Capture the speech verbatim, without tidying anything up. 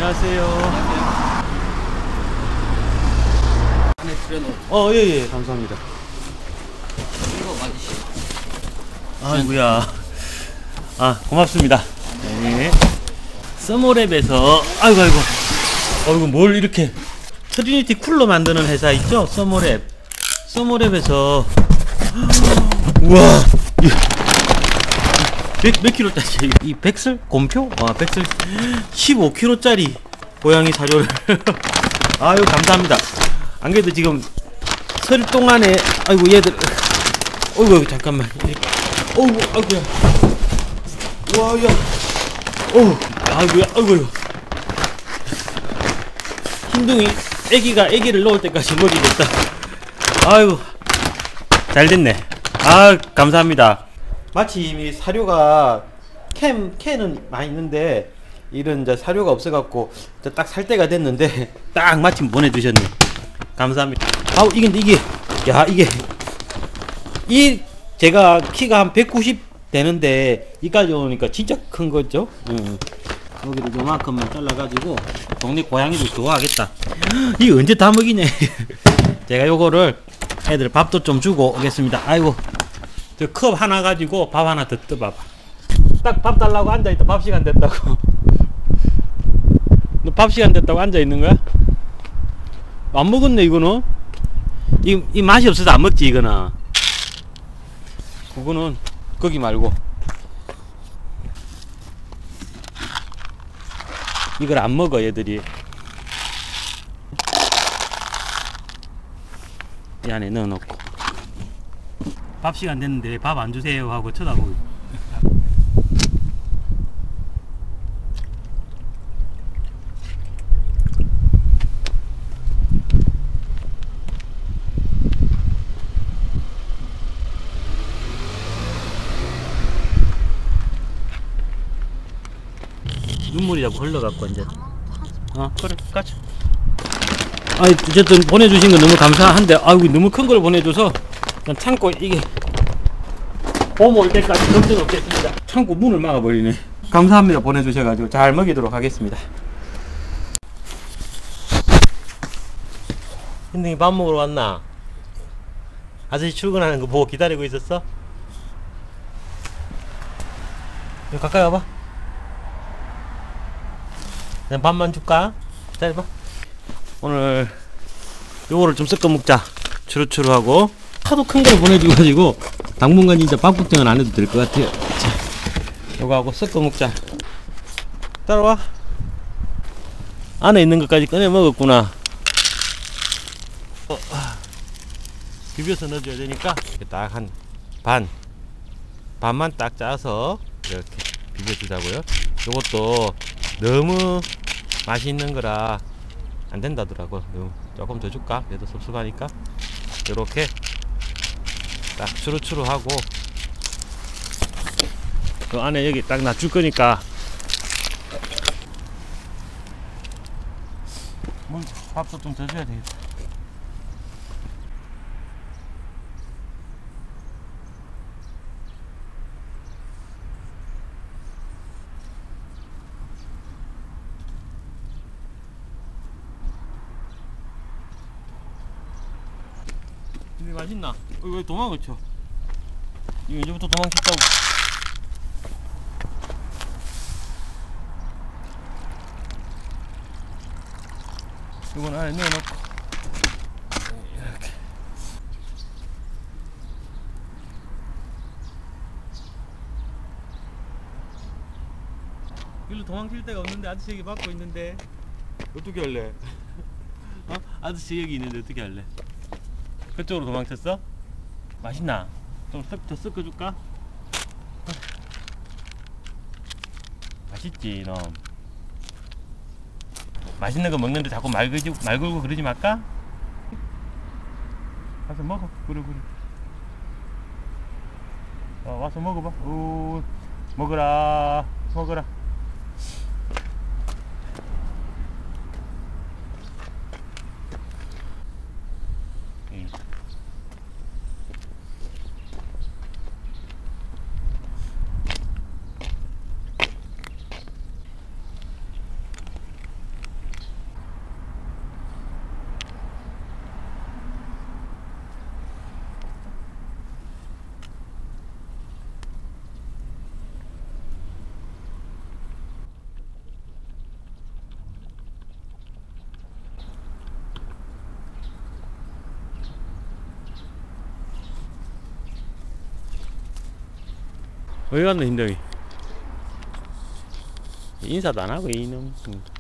안녕하세요. 안에 들여놓은 어, 예, 예, 감사합니다. 이거 맞으시죠? 아이고야. 아, 고맙습니다. 네. 서머랩에서, 아이고, 아이고. 어이구, 뭘 이렇게. 트리니티 쿨러 만드는 회사 있죠? 서머랩. 서머랩에서. 우와. 몇, 몇 킬로짜리? 이 백슬? 곰표? 와, 백슬. 십오 킬로짜리 고양이 사료를. 아유, 감사합니다. 안 그래도 지금 설 동안에, 아이고, 얘들. 어이구, 잠깐만. 어이구, 아이고야. 와, 야. 어우, 아이고야, 아이고야. 흰둥이, 애기가 애기를 넣을 때까지 먹이겠다. 아이고, 잘 됐네. 아, 감사합니다. 마침 이 사료가 캔, 캔은 많이 있는데, 이런 이제 사료가 없어갖고, 딱 살 때가 됐는데, 딱 마침 보내주셨네. 감사합니다. 아우, 이게, 이게, 야, 이게, 이, 제가 키가 한 백구십 되는데, 이까지 오니까 진짜 큰 거죠? 응. 여기를 요만큼만 잘라가지고, 동네 고양이도 좋아하겠다. 이거 언제 다 먹이네. 제가 요거를 애들 밥도 좀 주고 오겠습니다. 아이고, 저 컵 하나 가지고 밥 하나 더 떠봐봐. 딱 밥 달라고 앉아있다. 밥 시간 됐다고. 너 밥 시간 됐다고 앉아있는 거야? 안 먹었네, 이거는. 이, 이 맛이 없어서 안 먹지, 이거는. 그거는, 거기 말고. 이걸 안 먹어, 얘들이. 이 안에 넣어놓고. 밥 시간 됐는데 밥 안 주세요 하고 쳐다보고. 눈물이 자꾸 흘러갖고 이제. 어, 그래, 가자. 아니, 어쨌든 보내주신 거 너무 감사한데, 아이고, 너무 큰 걸 보내줘서 그냥 창고 이게 봄 올 때까지 걱정 없겠습니다. 창고 문을 막아버리네. 감사합니다. 보내주셔가지고 잘 먹이도록 하겠습니다. 흰둥이 밥 먹으러 왔나? 아저씨 출근하는 거 보고 기다리고 있었어? 여기 가까이 와봐. 그냥 밥만 줄까? 기다려봐. 오늘 요거를 좀 섞어 먹자. 추루추루하고. 하도 큰 걸 보내줘가지고 당분간 진짜 밥 걱정은 안 해도 될 것 같아요. 자, 요거하고 섞어 먹자. 따라와. 안에 있는 것까지 꺼내 먹었구나. 어, 비벼서 넣어줘야 되니까 딱 한 반 반만 딱 짜서 이렇게 비벼주자고요. 요것도 너무 맛있는 거라 안 된다더라고. 조금 더 줄까? 그래도 섭섭하니까. 요렇게 딱 추루추루 하고, 그 안에 여기 딱 놔줄 거니까 물 밥도 좀 더 줘야 되겠다. 근데 맛있나? 어, 왜 도망을 쳐? 이거 이제부터 도망쳤다고. 이건 안에 넣어놓고 이렇게. 일로 도망칠 데가 없는데 아저씨 여기 막고 있는데 어떻게 할래? 어? 아저씨 여기 있는데 어떻게 할래? 그쪽으로 도망쳤어? 맛있나? 좀 더 섞어줄까? 맛있지 너. 맛있는 거 먹는데 자꾸 말 걸고, 말 걸고 그러지 말까? 와서 먹어. 그래 그래. 어, 와서 먹어봐. 오, 먹어라 먹어라. 어디 갔노, 흰둥이? 인사도 안 하고, 이놈. 응.